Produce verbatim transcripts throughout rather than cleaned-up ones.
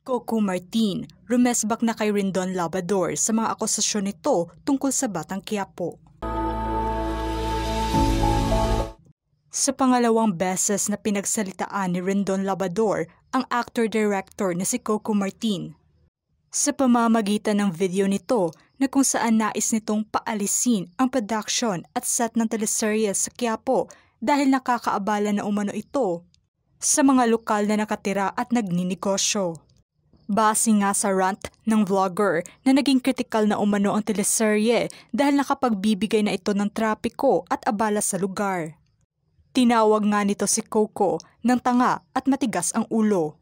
Coco Martin, rumesbak na kay Rendon Labrador sa mga akusasyon nito tungkol sa Batang Quiapo. Sa pangalawang beses na pinagsalitaan ni Rendon Labrador ang actor-director na si Coco Martin. Sa pamamagitan ng video nito na kung saan nais nitong paalisin ang production at set ng teleserye sa Quiapo dahil nakakaabala na umano ito sa mga lokal na nakatira at nagninegosyo. Base nga sa rant ng vlogger na naging kritikal na umano ang teleserye dahil nakapagbibigay na ito ng trapiko at abala sa lugar. Tinawag nga nito si Coco ng tanga at matigas ang ulo.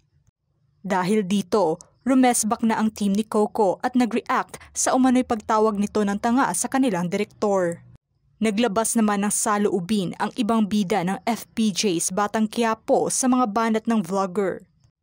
Dahil dito, rumesbak na ang team ni Coco at nag-react sa umano'y pagtawag nito ng tanga sa kanilang direktor. Naglabas naman ng saloobin ang ibang bida ng F P J's Batang Quiapo sa mga banat ng vlogger.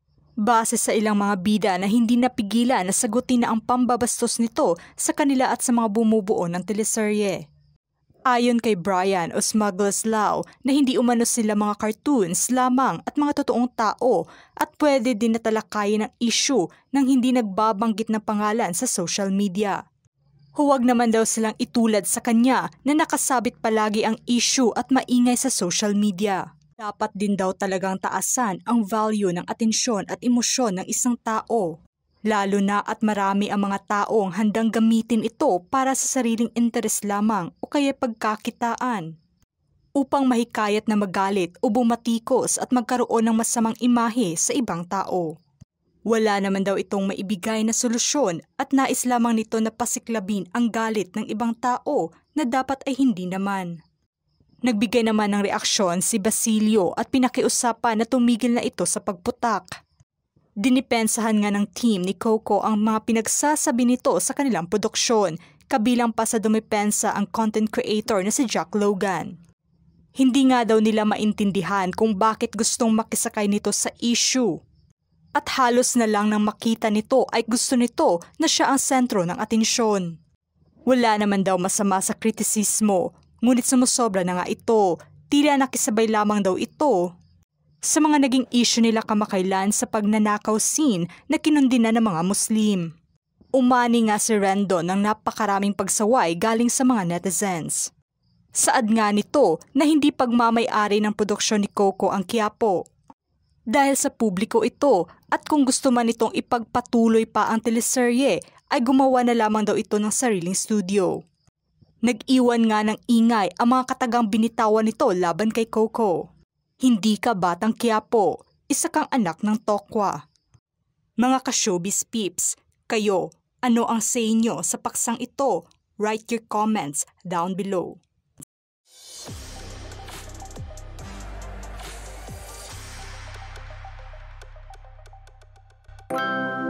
Base sa ilang mga bida na hindi napigilan na sagutin na ang pambabastos nito sa kanila at sa mga bumubuo ng teleserye. Ayon kay Brian o Smugglers Lau na hindi umano sila mga cartoons lamang at mga totoong tao at pwede din natalakayin ang issue nang hindi nagbabanggit ng pangalan sa social media. Huwag naman daw silang itulad sa kanya na nakasabit palagi ang issue at maingay sa social media. Dapat din daw talagang taasan ang value ng atensyon at emosyon ng isang tao. Lalo na at marami ang mga taong handang gamitin ito para sa sariling interes lamang o kaya pagkakitaan. Upang mahikayat na magalit o bumatikos at magkaroon ng masamang imahe sa ibang tao. Wala naman daw itong maibigay na solusyon at nais lamang nito na pasiklabin ang galit ng ibang tao na dapat ay hindi naman. Nagbigay naman ng reaksyon si Basilio at pinakiusapan na tumigil na ito sa pagputak. Dinipensahan nga ng team ni Coco ang mga pinagsasabi nito sa kanilang produksyon, kabilang pa sa dumipensa ang content creator na si Jack Logan. Hindi nga daw nila maintindihan kung bakit gustong makisakay nito sa issue. At halos na lang nang makita nito ay gusto nito na siya ang sentro ng atensyon. Wala naman daw masama sa kritisismo, ngunit sumusobra na nga ito, tila nakisabay lamang daw ito sa mga naging issue nila kamakailan sa pagnanakaw scene na kinundina ng mga Muslim. Umani nga si Rendon ng napakaraming pagsaway galing sa mga netizens. Saad nga nito na hindi pagmamay-ari ng produksyon ni Coco ang Quiapo. Dahil sa publiko ito at kung gusto man itong ipagpatuloy pa ang teleserye ay gumawa na lamang daw ito ng sariling studio. Nag-iwan nga ng ingay ang mga katagang binitawan nito laban kay Coco. Hindi ka Batang Quiapo, isa kang anak ng tokwa. Mga ka-showbiz peeps, kayo, ano ang say nyo sa paksang ito? Write your comments down below. Wow.